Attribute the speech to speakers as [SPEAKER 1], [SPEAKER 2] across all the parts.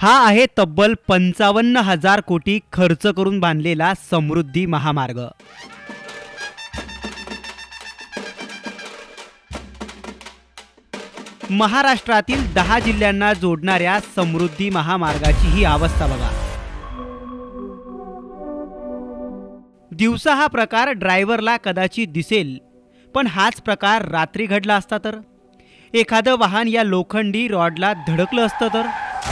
[SPEAKER 1] हा आहे तब्बल 55,000 कोटी खर्च करून बांधलेला समृद्धी महामार्ग। महाराष्ट्रातील 10 जिल्ह्यांना जोडणाऱ्या समृद्धी महामार्गाची ही अवस्था बघा। दिवसा हा प्रकार ड्रायव्हरला कदाचित दिसेल, पण हाच प्रकार रात्री घडला असता तर एखादं वाहन या लोखंडी रॉडला धडकलं असतं तर।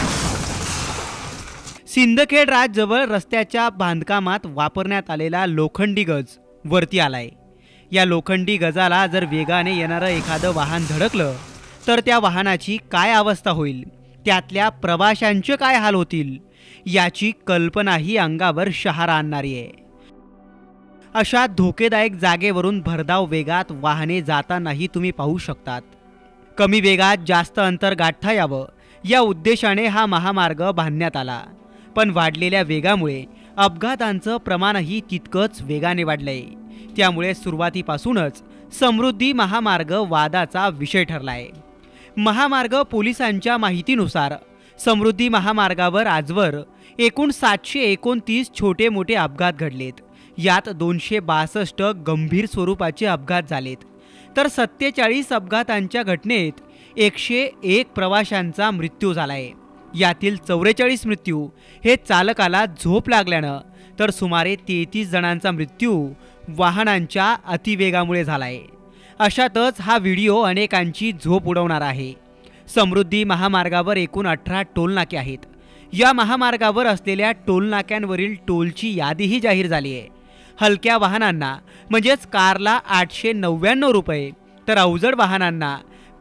[SPEAKER 1] सिंदखेड जवळ रस्त्याच्या बांधकामात वापरण्यात आलेला लोखंडी गज वरती आलाय। या लोखंडी गजाला जर वेगाने येणारं एखादं वाहन धडकलं तर त्या वाहनाची काय अवस्था होईल, त्यातल्या प्रवाशांचे काय हाल होतील, याची कल्पनाही अंगावर शहारा आणणारी आहे। अशा धोकेदायक जागेवरून भरधाव वेगात वाहने जातानाही तुम्ही पाहू शकतात। कमी वेगात जास्त अंतर गाठता यावं या उद्देशाने हा महामार्ग बांधण्यात आला, पण वाढलेल्या वेगामुळे अपघातांचं प्रमाणही तितकंच वेगाने वाढलंय। त्यामुळे सुरुवातीपासूनच समृद्धी महामार्ग वादाचा विषय ठरलाय। महामार्ग पोलिसांच्या माहितीनुसार समृद्धी महामार्गावर आजवर एकूण 729 छोटे मोठे अपघात घडलेत। यात 262 गंभीर स्वरूपाचे अपघात झालेत, तर 47 अपघातांच्या घटनेत 101 प्रवाशांचा मृत्यू झालाय। यातील 44 मृत्यू हे चालकाला झोप लागल्यानं, तर सुमारे 33 जणांचा मृत्यू वाहनांच्या अतिवेगामुळे झालाय। अशातच हा व्हिडिओ अनेकांची झोप उडवणार आहे। समृद्धी महामार्गावर एकूण 18 टोल नाके आहेत। या महामार्गावर असलेल्या टोल नाक्यांवरील टोलची यादीही जाहीर झाली आहे। हलक्या वाहनांना म्हणजेच कारला 899 रुपये, तर अवजड वाहनांना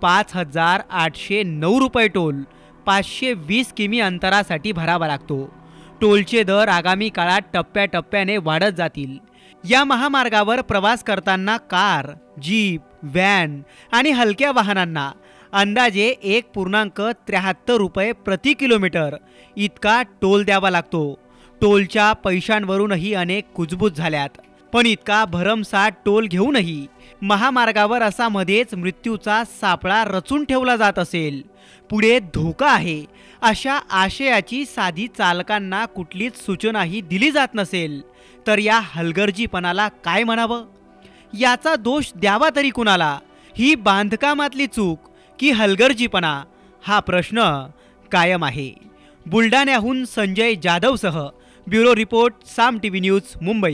[SPEAKER 1] 5,809 रुपये टोल 520 किमी अंतरासाठी भरावा लागतो। टोलचे दर आगामी काळात टप्प्याटप्प्याने वाढत जातील। या महामार्गावर प्रवास करताना कार, जीप, व्हॅन आणि हलक्या वाहनांना अंदाजे 1.73 रुपये प्रति किलोमीटर इतका टोल द्यावा लागतो। टोलच्या पैशांवरूनही अनेक कुजबूज झाल्यात, पण इतका भरमसाठ टोल घेऊनही महामार्गावर असा मध्येच मृत्यूचा सापळा रचून ठेवला जात असेल, पुढे धोका आहे अशा आशयाची साधी चालकांना कुठलीच सूचनाही दिली जात नसेल, तर या हलगर्जीपणाला काय म्हणावं? याचा दोष द्यावा तरी कुणाला? ही बांधकामातली चूक की हलगर्जीपणा, हा प्रश्न कायम आहे। बुलढाण्याहून संजय जाधवसह bureau report, Saam TV news, Mumbai.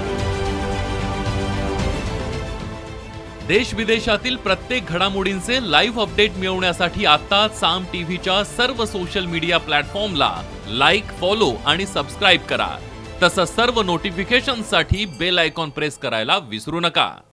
[SPEAKER 2] देश विदेशातील प्रत्येक घडामोडींचे लाईव्ह अपडेट मिळवण्यासाठी आता साम टीव्हीच्या सर्व सोशल मीडिया प्लॅटफॉर्मला लाईक, फॉलो आणि सबस्क्राईब करा। तसंच सर्व नोटिफिकेशनसाठी बेल आयकॉन प्रेस करायला विसरू नका।